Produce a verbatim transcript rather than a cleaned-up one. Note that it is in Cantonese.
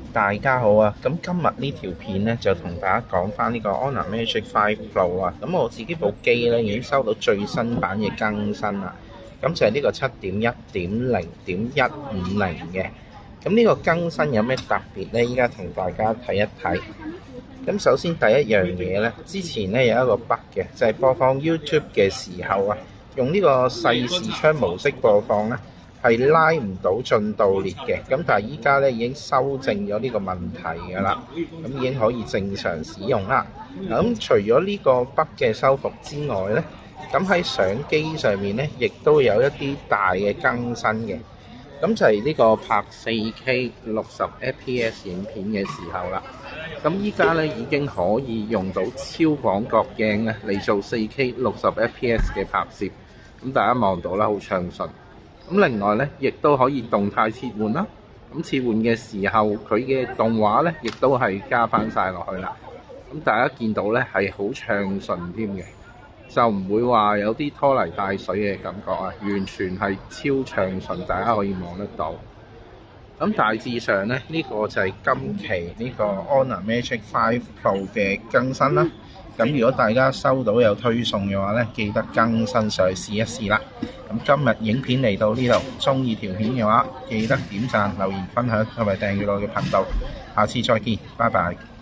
大家好啊！咁今日呢條片咧就同大家講翻呢個 Honor Magic Five Pro 啊。咁我自己部機咧已經收到最新版嘅更新啦。咁就係呢個七點一點零點一五零嘅。咁呢個更新有咩特別咧？依家同大家睇一睇。咁首先第一樣嘢咧，之前咧有一個 bug 嘅，就係播放 YouTube 嘅時候啊，用呢個細視窗模式播放咧，係拉唔到進度列嘅。咁但係依家咧已經修正咗呢個問題㗎啦，咁已經可以正常使用啦。咁除咗呢個 bug 嘅修復之外咧，咁喺相機上面咧，亦都有一啲大嘅更新嘅。咁就係呢個拍 四 K 六十 F P S 影片嘅時候啦。咁依家咧已經可以用到超廣角鏡咧嚟做 四 K 六十 F P S 嘅拍攝。咁大家望到啦，好暢順。咁另外咧，亦都可以動態切換啦。咁切換嘅時候，佢嘅動畫咧，亦都係加翻晒落去啦。咁大家見到咧係好暢順添嘅。就唔會話有啲拖泥帶水嘅感覺啊，完全係超暢順，大家可以望得到。咁大致上咧，呢、這個就係今期呢個 Honor Magic Five Pro 嘅更新啦。咁如果大家收到有推送嘅話咧，記得更新上去試一試啦。咁今日影片嚟到呢度，中意條片嘅話，記得點讚、留言、分享同埋訂閱我嘅頻道。下次再見，拜拜。